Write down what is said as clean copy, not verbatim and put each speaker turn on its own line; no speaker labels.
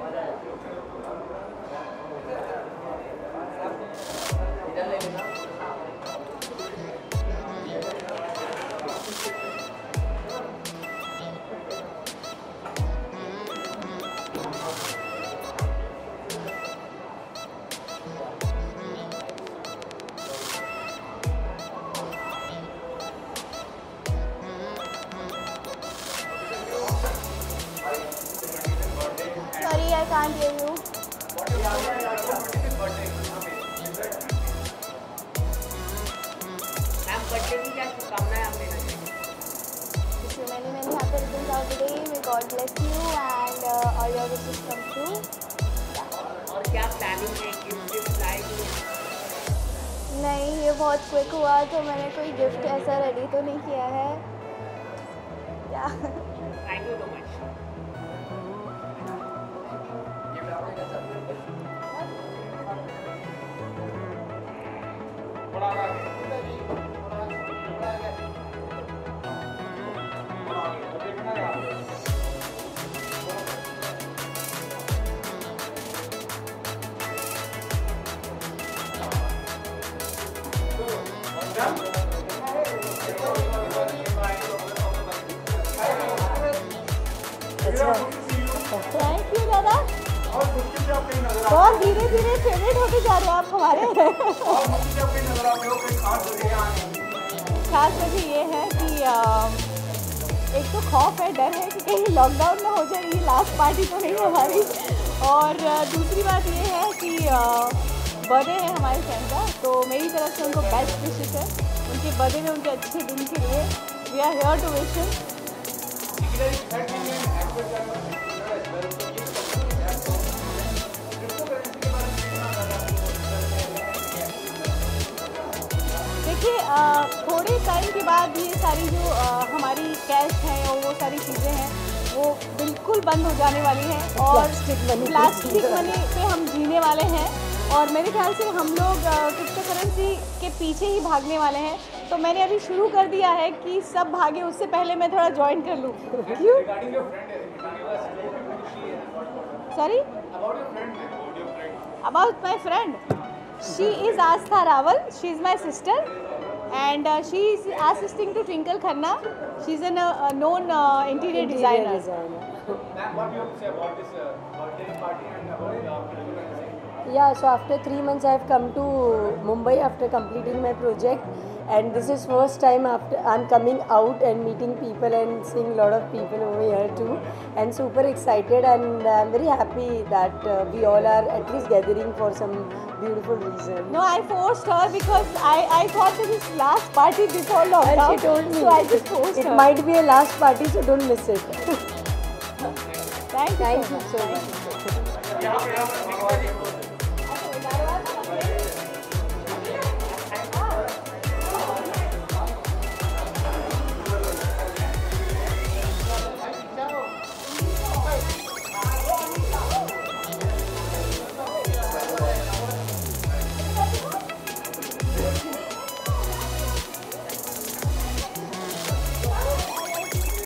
Sorry, I can't hear you. Wish you many happy returns of the day. May God bless you and all your wishes come true.
और क्या planning है gift like?
नहीं, ये बहुत quick हुआ तो मैंने कोई गिफ्ट ऐसा रेडी तो नहीं किया है। क्या?
Thank you so much.
Thank you दादा। बहुत धीरे धीरे फेवरेट होते जा रहे हैं आप हमारे। खास वजह ये है कि एक तो खौफ है, डर है कि कहीं लॉकडाउन ना हो जाए, ये लास्ट पार्टी तो नहीं हमारी। और दूसरी बात ये है कि बर्थडे है हमारे फ्रेंड का, तो मेरी तरफ से उनको बेस्ट विशेस है उनके बर्थडे में, उनके अच्छे दिन के लिए। We are here to wish him. देखिए थोड़े टाइम के बाद ये सारी जो हमारी कैश है और वो सारी चीज़ें हैं वो बिल्कुल बंद हो जाने वाली हैं और प्लास्टिक मनी पे हम जीने वाले हैं। और मेरे ख्याल से हम लोग क्रिप्टो करेंसी के पीछे ही भागने वाले हैं। तो मैंने अभी शुरू कर दिया है कि सब भागे उससे पहले मैं थोड़ा ज्वाइन कर लूँ। क्यों? Sorry? About my friend, she is Aastha Rawal, she is my sister and she is assisting to Twinkle Khanna. She is a known interior designer.
Ma'am, what do you have to say about this birthday party and about Twinkle Khanna?
Yeah, so after 3 months I have come to Mumbai after completing my project, and this is first time after I'm coming out and meeting people and seeing a lot of people over here too, and super excited, and I'm very happy that we all are at least gathering for some beautiful reason.
No, I forced her because I thought this is last party before lockdown.
And she told me,
so I just forced her.
It might be a last party, so don't miss it.
Thank you
so much.
Yeah, okay.